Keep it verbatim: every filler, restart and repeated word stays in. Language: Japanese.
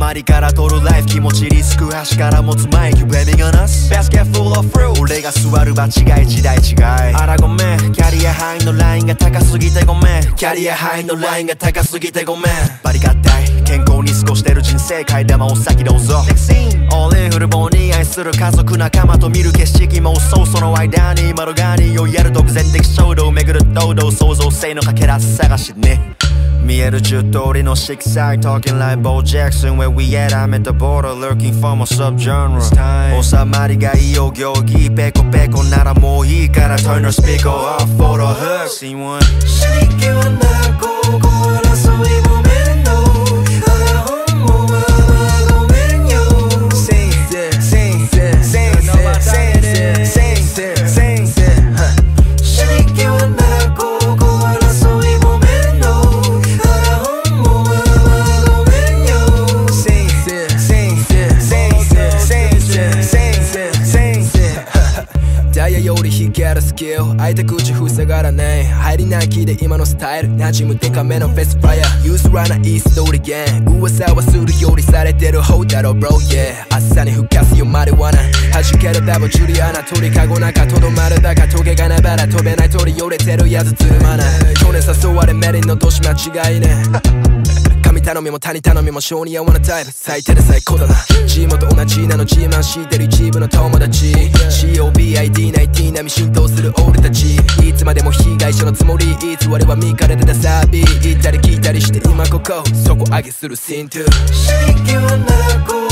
周りから取るライフ気持ちリスク端から持つマイク Blaming on us Basket full of fruit 俺が座る場違い時代違いあらごめんキャリアハイのラインが高すぎてごめんキャリアハイのラインが高すぎてごめんバリ合体健康に過ごしてる人生替え玉を先どうぞ All in フルボーに愛する家族仲間と見る景色もそうその間に窓ガニをやる独善的衝動巡る堂々創造性のかけら探しね見える十通りの色彩 Talking like Bo Jackson Where we at? I'm at the border Lurking for my subgenre 収まりがいいよ行儀ペコペコならもういいから Turn the speaker off for the hood See one 刺激はなここ争いも面倒あらほんもまあまあごめんよ Sing Sing Sing Sing Sing Sing Sing Sing Sing 刺激はなここ争いも面倒ダイヤより光るスキル開いた口塞がらない入りない気で今のスタイル馴染むデカめのフェスフライヤーユースラナイース通りゲン噂はするよりされてる方だろブロー yeah 朝に吹かすよマリワナ弾けるダブジュリアナ鳥かごなんかとどまるだがトゲがなばら飛べない鳥よれてるやつつまない去年誘われメリンの年間違いね神頼みも谷頼みも性に合わないタイプ最低で最高だなチームと同じなの自慢してる一部の友達 シーオービーアイディー ナインティーン 並み浸透する俺たちいつまでも被害者のつもり偽りは見かれてたサビ言ったり聞いたりして今ここそこ上げするシーントゥ刺激はなこ